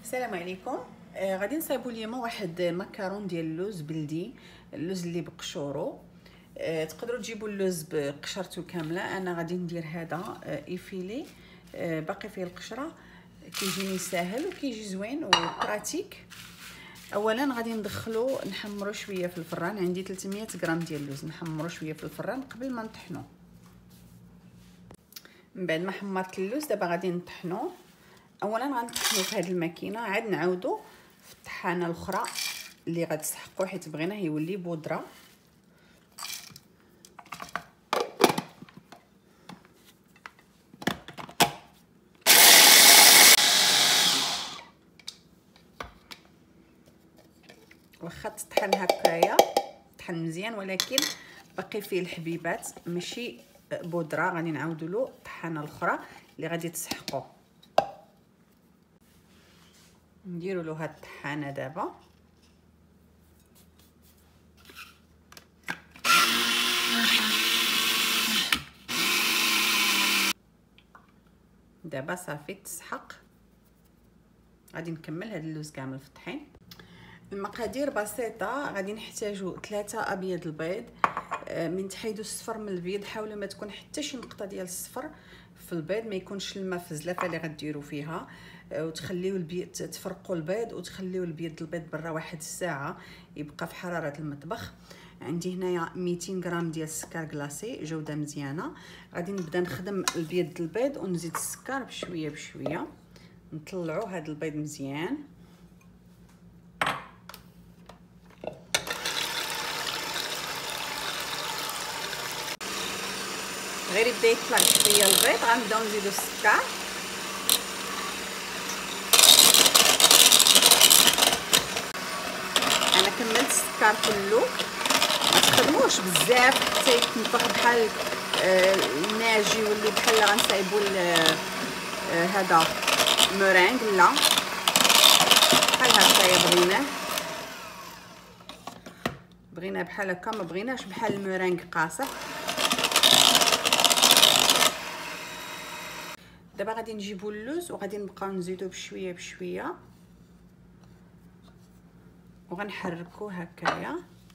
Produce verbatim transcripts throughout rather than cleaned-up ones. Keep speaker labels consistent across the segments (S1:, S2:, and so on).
S1: السلام عليكم. آه غادي نصايبوا اليوم واحد مكرون ديال اللوز بلدي، اللوز اللي بقشورو. آه تقدروا تجيبوا اللوز بقشرته كامله، انا غادي ندير هذا آه ايفيلي آه باقي فيه القشره، كيجيني ساهل وكيجي زوين وبراتيك. اولا غادي ندخلو نحمرو شويه في الفران، عندي ثلاثمية غرام ديال اللوز، نحمرو شويه في الفران قبل ما نطحنو. من بعد ما حمرت اللوز دابا غادي نطحنوه. اولا غنطحنو في هذه الماكينه، عاد نعاودو في الطحانه الاخرى اللي غتسحقو حيت بغيناه يولي بودره. واخا تطحن هكايا طحن مزيان، ولكن باقي فيه الحبيبات ماشي بودره، غادي نعاودو له الطحانه الاخرى اللي غادي تسحقو. نديروا له هاد الطحانه دابا. دابا صافي تسحق، غادي نكمل هاد اللوز كامل في الطحين. المقادير بسيطه، غادي نحتاجو ثلاثة ابيض البيض. من تحيدوا الصفر من البيض حاولوا ما تكون حتى شي نقطه ديال الصفر في البيض، ما يكونش الماء في الزلافه اللي غديروا فيها، وتخليو البيض تفرقوا البيض وتخليو البيض البيض برا واحد الساعه يبقى في حراره المطبخ. عندي هنايا ميتين غرام ديال السكر كلاصي جوده مزيانه. غادي نبدا نخدم البيض البيض ونزيد السكر بشويه بشويه، نطلعوا هذا البيض مزيان. غير يبدا يطلع شويه البيض غنبداو نزيدو السكر. انا كملت السكر كله، ما تخدموش بزاف حتى يتنفخ بحال آه الناجي واللي بحال غنصايبوا آه هذا مورينغ، لا بحال هكايا بغيناه بغينا بحال هكا، ما بغيناش بحال المورينغ قاصح. دابا غادي نجيبو اللوز وغادي نبقاو نزيدو بشويه بشويه وغنحركوه هكايا.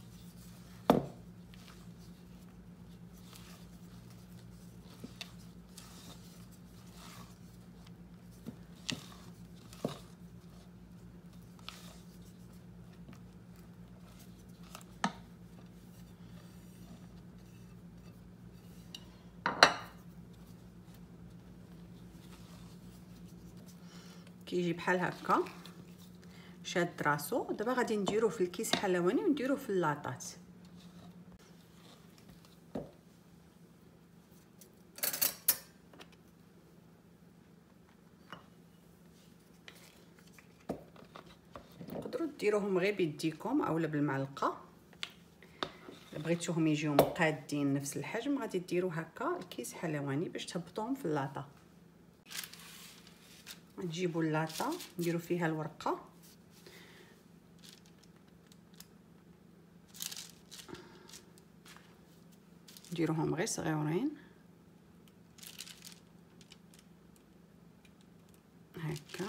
S1: كيجي بحال هكا شاد راسو. دابا غادي نديروه في الكيس حلواني ونديروه في اللاطات. تقدروا ديروهم غير بيديكم اولا بالمعلقه، بغيتوهم يجيو مقادين نفس الحجم غادي ديروا هكا الكيس حلواني باش تهبطوهم في اللاطه. تجيبوا اللاطه نديروا فيها الورقه، نديروهم غير صغيورين هكا.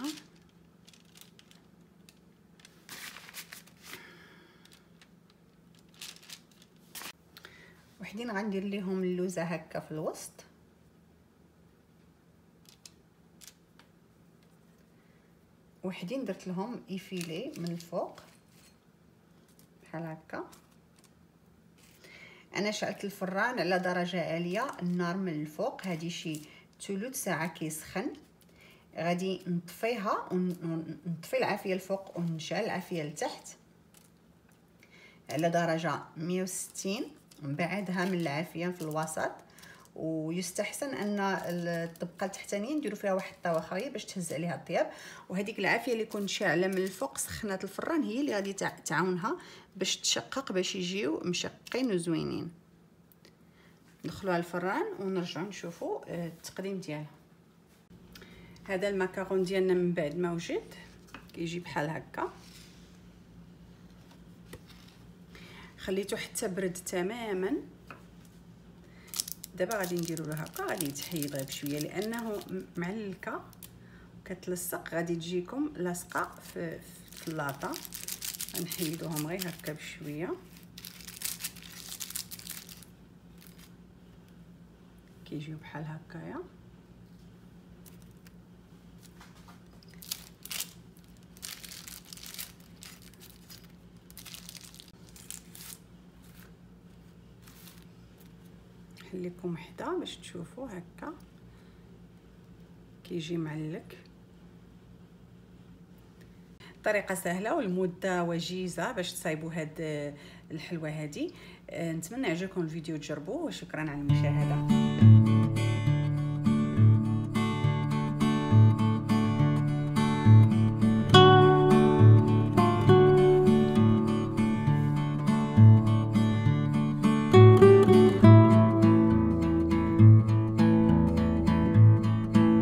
S1: وحدين غندير ليهم اللوزه هكا في الوسط، وحدين درت لهم ايفيلي من الفوق بحال هكا. انا شعلت الفران على درجه عاليه، النار من الفوق، هذه شي ثلث ساعه كيسخن. غادي نطفيها ونطفي العافيه الفوق ونشعل العافيه لتحت على درجه مية وستين، من بعدها من العافيه في الوسط. ويستحسن ان الطبقه التحتانيه نديروا فيها واحد الطاوه اخرى باش تهز عليها الطياب، وهذيك العافيه اللي كنت شاعله من الفوق سخنات الفران هي اللي غادي تعاونها باش تشقق، باش يجيو مشقين وزوينين. ندخلوها الفران ونرجعوا نشوفوا التقديم ديالها. هذا المكرون ديالنا من بعد ما وجد كيجي بحال هكا، خليته حتى برد تماما. دابا غادي نديرو له هكا، غادي يتحيد غير بشويه لانه معلكه كتلصق غادي تجيكم لاصقه في في اللاطه. غنحيدوهم غير هكا بشويه كيجيو بحال هكايا. نحليكم وحده باش تشوفوا هكا كيجي معلك. طريقه سهله والمده وجيزه باش تصايبوا هاد الحلوه هذه. نتمنى يعجبكم الفيديو، تجربوه، وشكرا على المشاهده.